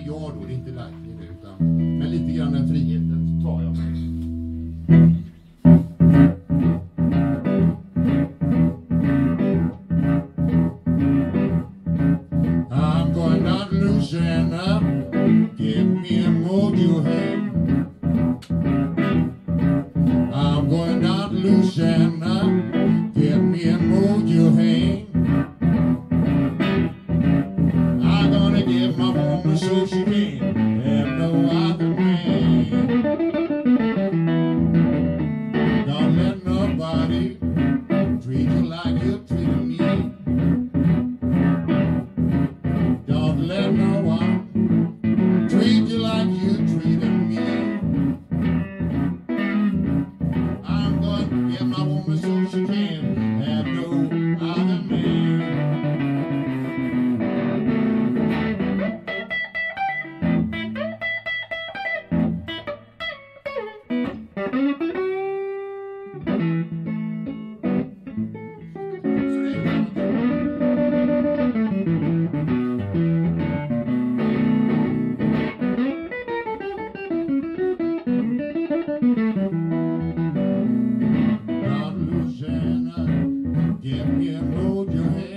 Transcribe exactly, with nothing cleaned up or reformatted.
är jag då, det är inte Lightning nu, utan men lite grann den friheten tar jag mig. I'm going down to Louisiana, give me a mojo hand. I'm going down to Louisiana, give me a mojo hand. I'm gonna give my woman so she can have no other man. Don't let nobody treat you like you treated me. Don't let no one treat you like you treated me. I'm gonna give my woman so she can have no other man. Give me a mojo hand.